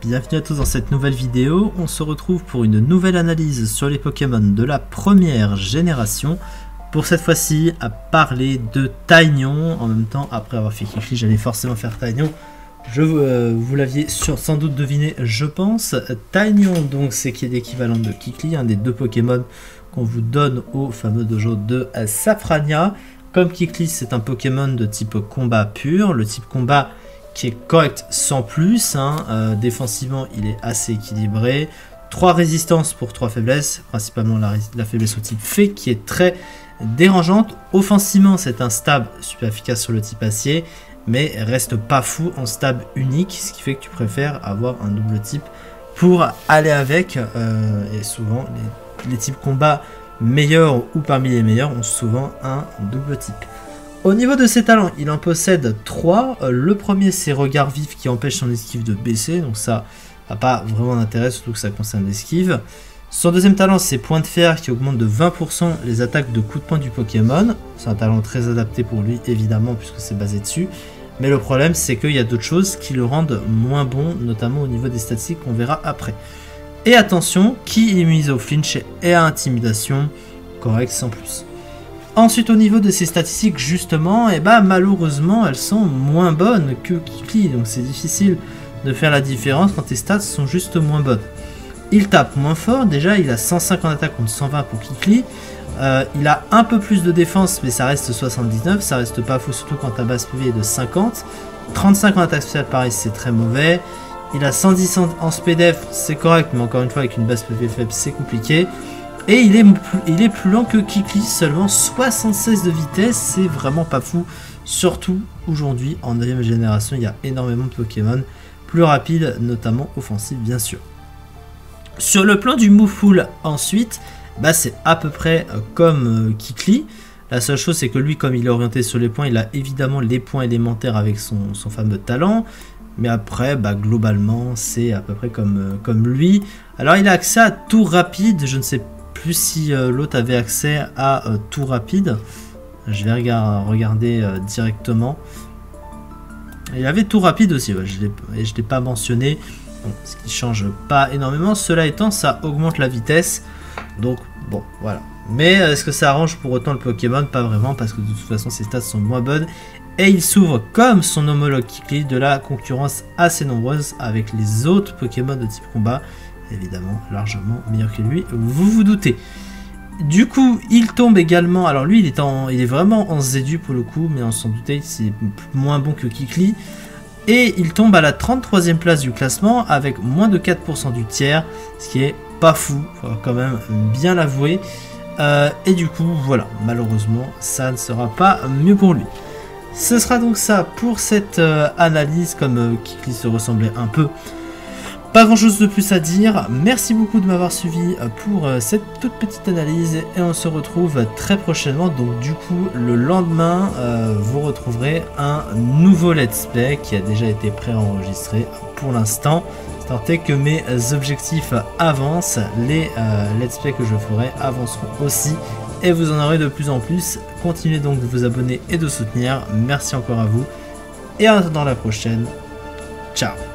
Bienvenue à tous dans cette nouvelle vidéo. On se retrouve pour une nouvelle analyse sur les Pokémon de la première génération. Pour cette fois-ci, à parler de Taignon. En même temps, après avoir fait Kikli, j'allais forcément faire Taignon. Vous l'aviez sans doute deviné, je pense. Taignon, donc, c'est l'équivalent de Kikli, un des deux Pokémon qu'on vous donne au fameux dojo de Safrania. Comme Kikli, c'est un Pokémon de type combat pur. Le type combat qui est correct sans plus, défensivement il est assez équilibré, 3 résistances pour 3 faiblesses, principalement la faiblesse au type fée qui est très dérangeante. Offensivement c'est un stab super efficace sur le type acier, mais reste pas fou en stab unique, ce qui fait que tu préfères avoir un double type pour aller avec, et souvent les types combat meilleurs ou parmi les meilleurs ont souvent un double type. Au niveau de ses talents, il en possède 3. Le premier, c'est Regard Vif qui empêche son esquive de baisser. Donc ça n'a pas vraiment d'intérêt, surtout que ça concerne l'esquive. Son deuxième talent, c'est Point de Fer qui augmente de 20% les attaques de coups de poing du Pokémon. C'est un talent très adapté pour lui, évidemment, puisque c'est basé dessus. Mais le problème, c'est qu'il y a d'autres choses qui le rendent moins bon, notamment au niveau des statistiques qu'on verra après. Et attention, qui est mis au flinch et à intimidation, correct sans plus. Ensuite, au niveau de ses statistiques, justement, malheureusement, elles sont moins bonnes que Kikli. Donc c'est difficile de faire la différence quand tes stats sont juste moins bonnes. Il tape moins fort. Déjà, il a 105 en attaque contre 120 pour Kikli. Il a un peu plus de défense, mais ça reste 79. Ça reste pas fou, surtout quand ta base PV est de 50. 35 en attaque spéciale, pareil, c'est très mauvais. Il a 110 en SPDF, c'est correct, mais encore une fois, avec une base PV faible, c'est compliqué. Et il est plus lent que Kikli, seulement 76 de vitesse, c'est vraiment pas fou. Surtout aujourd'hui, en 9ème génération, il y a énormément de Pokémon plus rapides, notamment offensifs bien sûr. Sur le plan du Mouful, ensuite, c'est à peu près comme Kikli. La seule chose, c'est que lui, comme il est orienté sur les points, il a évidemment les points élémentaires avec son fameux talent. Mais après, globalement, c'est à peu près comme lui. Alors, il a accès à tout rapide, je ne sais plus si l'autre avait accès à tout rapide. Je vais regarder directement. Il avait tout rapide aussi, ouais, je ne l'ai pas mentionné, bon, ce qui ne change pas énormément. Cela étant, ça augmente la vitesse, donc bon, voilà. Mais est-ce que ça arrange pour autant le Pokémon? Pas vraiment, parce que de toute façon ses stats sont moins bonnes. Et il s'ouvre, comme son homologue Kikli, de la concurrence assez nombreuse avec les autres Pokémon de type combat. Évidemment, largement meilleur que lui, vous vous doutez. Du coup, il tombe également, alors lui il est vraiment en Zédu pour le coup, mais on s'en doutait, c'est moins bon que Kikli. Et il tombe à la 33e place du classement avec moins de 4% du tiers, ce qui est pas fou, faut quand même bien l'avouer. Et du coup, voilà, malheureusement, ça ne sera pas mieux pour lui. Ce sera donc ça pour cette analyse, comme Kikli se ressemblait un peu. Pas grand chose de plus à dire, merci beaucoup de m'avoir suivi pour cette toute petite analyse et on se retrouve très prochainement. Donc du coup le lendemain vous retrouverez un nouveau let's play qui a déjà été pré-enregistré pour l'instant. Tant est que mes objectifs avancent, les let's play que je ferai avanceront aussi et vous en aurez de plus en plus. Continuez donc de vous abonner et de soutenir, merci encore à vous et en attendant la prochaine, ciao.